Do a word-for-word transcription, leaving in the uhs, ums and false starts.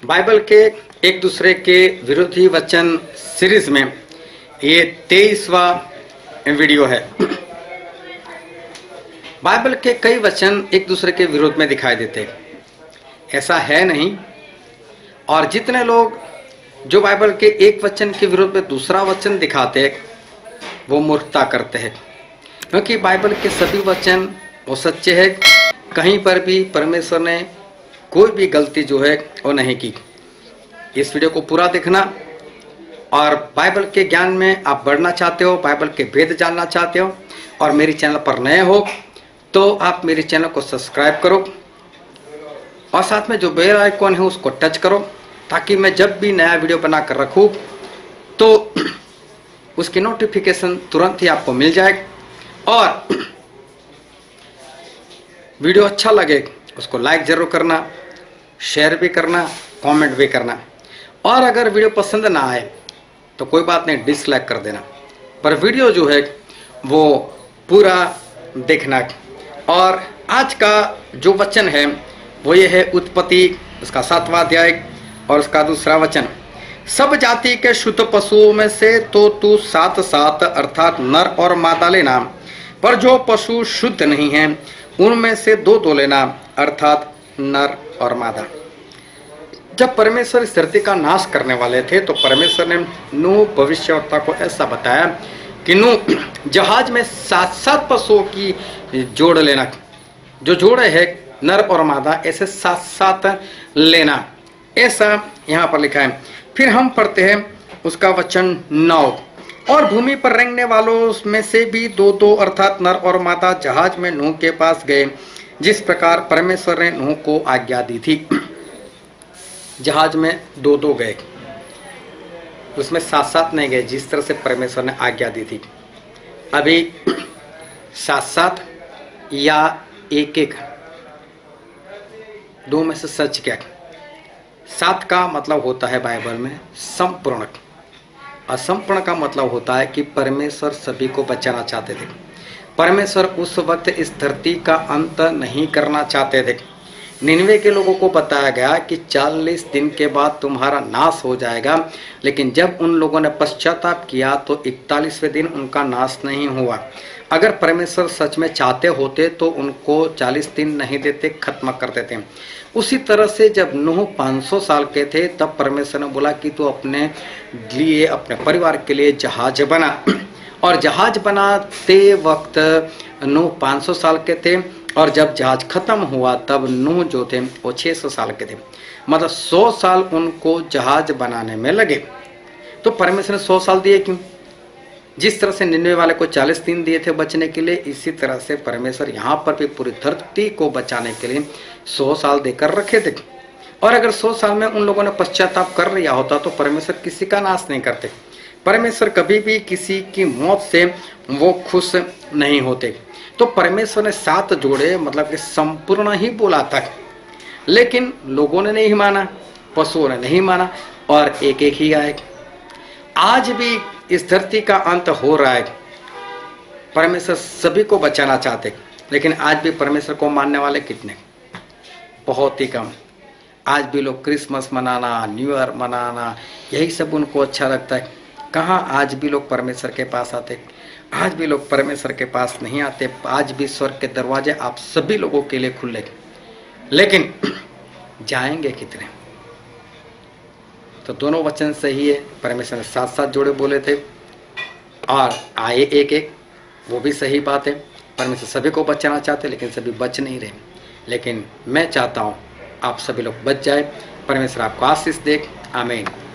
Bible के एक दूसरे के विरोधी वचन सीरीज में ये तेईसवां वीडियो है। बाइबल के कई वचन एक दूसरे के विरोध में दिखाई देते, ऐसा है नहीं। और जितने लोग जो बाइबल के एक वचन के विरोध में दूसरा वचन दिखाते वो मूर्खता करते हैं, क्योंकि बाइबल के सभी वचन वो सच्चे हैं। कहीं पर भी परमेश्वर ने कोई भी गलती जो है वो नहीं की। इस वीडियो को पूरा देखना, और बाइबल के ज्ञान में आप बढ़ना चाहते हो, बाइबल के वेद जानना चाहते हो और मेरे चैनल पर नए हो तो आप मेरे चैनल को सब्सक्राइब करो और साथ में जो बेल आइकॉन है उसको टच करो, ताकि मैं जब भी नया वीडियो बना कर रखूँ तो उसकी नोटिफिकेशन तुरंत ही आपको मिल जाए। और वीडियो अच्छा लगे उसको लाइक जरूर करना, शेयर भी करना, कमेंट भी करना। और अगर वीडियो पसंद ना आए तो कोई बात नहीं, डिसलाइक कर देना, पर वीडियो जो है वो पूरा देखना। और आज का जो वचन है वो ये है उत्पत्ति, उसका सातवां अध्याय और उसका दूसरा वचन। सब जाति के शुद्ध पशुओं में से तो तू सात सात अर्थात नर और मादा लेना, पर जो पशु शुद्ध नहीं है उनमें से दो दो लेना, अर्थात नर और मादा। जब परमेश्वर इस धरती का नाश करने वाले थे तो परमेश्वर ने नूह भविष्यवक्ता को ऐसा बताया कि नूह जहाज में सात सात पशुओं की जोड़ लेना, जो जोड़े है नर और मादा, ऐसे सात सात लेना, ऐसा यहाँ पर लिखा है। फिर हम पढ़ते हैं उसका वचन नौ, और भूमि पर रेंगने वालों में से भी दो दो अर्थात नर और मादा जहाज में नूह के पास गए, जिस प्रकार परमेश्वर ने नूह को आज्ञा दी थी। जहाज में दो दो गए, उसमें सात सात नहीं गए जिस तरह से परमेश्वर ने आज्ञा दी थी। अभी सात सात या एक एक, दो में से सच क्या? सात का मतलब होता है बाइबल में संपूर्ण, असंपूर्ण का मतलब होता है कि परमेश्वर सभी को बचाना चाहते थे। परमेश्वर उस वक्त इस धरती का अंत नहीं करना चाहते थे। निन्वे के लोगों को बताया गया कि चालीस दिन के बाद तुम्हारा नाश हो जाएगा, लेकिन जब उन लोगों ने पश्चाताप किया तो इकतालीसवें दिन उनका नाश नहीं हुआ। अगर परमेश्वर सच में चाहते होते तो उनको चालीस दिन नहीं देते, खत्म कर देते। उसी तरह से जब नूह पाँच सौ साल के थे तब परमेश्वर ने बोला कि तू अपने लिए, अपने परिवार के लिए जहाज बना। और जहाज बनाते वक्त नूह पाँच सौ साल के थे, और जब जहाज खत्म हुआ तब नूह जो थे वो छह सौ साल के थे, मतलब सौ साल उनको जहाज बनाने में लगे। तो परमेश्वर ने सौ साल दिए क्यों? जिस तरह से निन्वे वाले को चालीस दिन दिए थे बचने के लिए, इसी तरह से परमेश्वर यहाँ पर भी पूरी धरती को बचाने के लिए सौ साल देकर रखे थे। और अगर सौ साल में उन लोगों ने पश्चाताप कर लिया होता तो परमेश्वर किसी का नाश नहीं करते। परमेश्वर कभी भी किसी की मौत से वो खुश नहीं होते। तो परमेश्वर ने सात जोड़े, मतलब कि संपूर्ण ही बोला था, लेकिन लोगों ने नहीं माना, पशुओं ने नहीं माना और एक एक ही आए। आज भी इस धरती का अंत हो रहा है। परमेश्वर सभी को बचाना चाहते, लेकिन आज भी परमेश्वर को मानने वाले कितने? बहुत ही कम। आज भी लोग क्रिसमस मनाना, न्यू ईयर मनाना, यही सब उनको अच्छा लगता है। कहाँ आज भी लोग परमेश्वर के पास आते? आज भी लोग परमेश्वर के पास नहीं आते। आज भी स्वर्ग के दरवाजे आप सभी लोगों के लिए खुले, लेकिन जाएंगे कितने? तो दोनों वचन सही है। परमेश्वर ने सात सात जोड़े बोले थे और आए एक एक, वो भी सही बात है। परमेश्वर सभी को बचाना चाहते, लेकिन सभी बच नहीं रहे। लेकिन मैं चाहता हूँ आप सभी लोग बच जाए। परमेश्वर आपको आशीष दे। आमीन।